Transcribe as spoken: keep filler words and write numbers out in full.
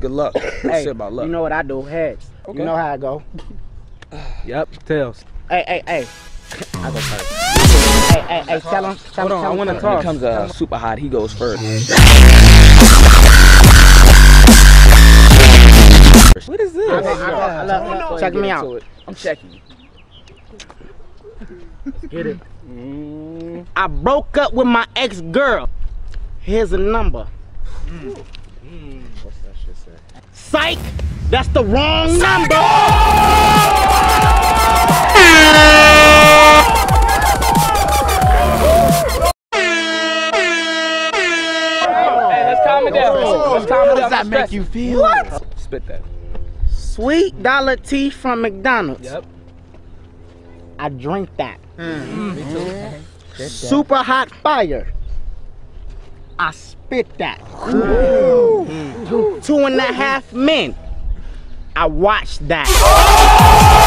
Good luck. Hey, say about luck. You know what I do? Heads. Okay. You know how I go. Yep, tails. Hey, hey, hey. I go first. Hey, hey, hey, tell him. Tell Hold on, him, I want to When talk. it comes to uh, super hot, he goes first. What is this? I go, I go, I love, Go ahead, check get me into out. it. I'm checking you. Get it. I broke up with my ex-girl. Here's a number. What's that shit say? Psych! That's the wrong number! Hey, let's calm it down. Let's calm it down. How does that make you feel? What? Spit that. Sweet dollar tea from McDonald's. Yep. I drink that. Super hot fire. I spit that. Two and a half men. I watched that.